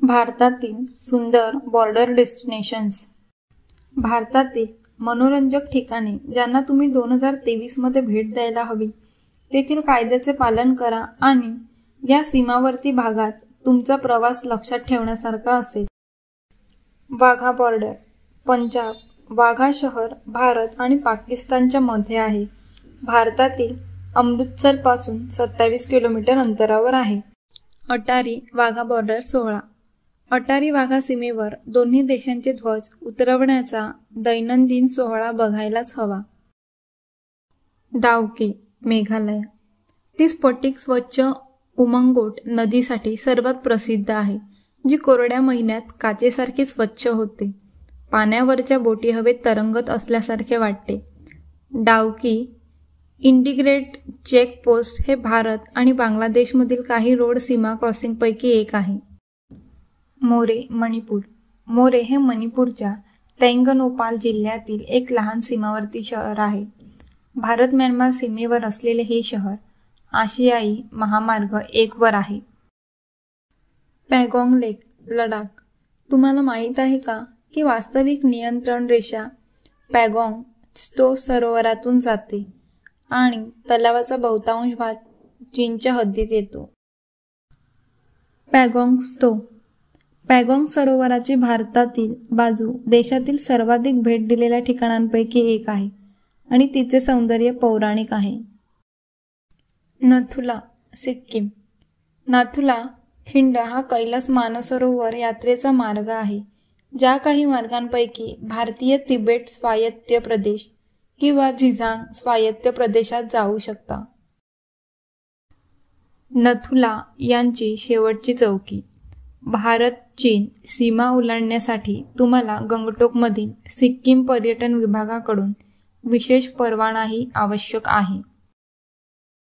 भारतातील सुंदर border destinations. भारतातील मनोरंजक ठिकाणे ज्यांना तुम्ही 2023 मध्ये भेट द्यायला हवी, तेथील कायद्याचे पालन करा आणि या सीमावर्ती भागात तुमचा प्रवास लक्षात ठेवण्यासारखा असेल. वाघा बॉर्डर. पंजाब. वाघा शहर भारत आणि पाकिस्तानच्या मध्ये आहे. भारतातील अमृतसरपासून 27 किलोमीटर अंतरावर आहे. अटारी वाघा बॉर्डर सोहळा. अटारी वाघा सीमेवर दोन्ही देशांचे ध्वज उतरवण्याचा दैनंदिन सोहळा बघायलाच हवा. दावके मेघालय. ती स्फटिक स्वच्छ उमंगोट नदीसाठी सर्वात प्रसिद्ध आहे, जी कोरड्या महिन्यात काचेसारखी स्वच्छ होते. पाण्यावरच्या बोटी हवेत तरंगत असल्यासारखे वाटते. डावकी इंटिग्रेटेड चेक पोस्ट हे भारत आणि बांगलादेशमधील काही रोड सीमा क्रॉसिंगपैकी एक आहे. मोरे मणिपूर. मोरे हे मणिपूरच्या तैंगनोपाल जिल्ह्यातील एक लहान सीमावर्ती शहर आहे. भारत म्यानमार सीमेवर असलेले हे शहर आशियाई महामार्ग 1 वर आहे. पॅगॉंग लेक लडाख. तुम्हाला माहीत आहे का की वास्तविक नियंत्रण रेषा पॅगॉंग त्सो सरोवरातून जाते आणि तलावाचा बहुतांश भाग चीनच्या हद्दीत येतो. पॅगॉंग त्सो. पॅगॉंग सरोवराची भारतातील बाजू देशातील सर्वाधिक भेट दिलेल्या ठिकाणांपैकी एक आहे आणि तिचे सौंदर्य पौराणिक आहे. नथुला सिक्कीम. नाथुला खिंड हा कैलास मानसरोवर यात्रेचा मार्ग आहे, ज्या काही मार्गांपैकी भारतीय तिबेट स्वायत्त प्रदेश किंवा झिजांग स्वायत्त प्रदेशात जाऊ शकता. नथुला यांची शेवटची चौकी. भारत चीन सीमा ओलांडण्यासाठी तुम्हाला गंगटोकमधील सिक्कीम पर्यटन विभागाकडून विशेष परवानाही आवश्यक आहे.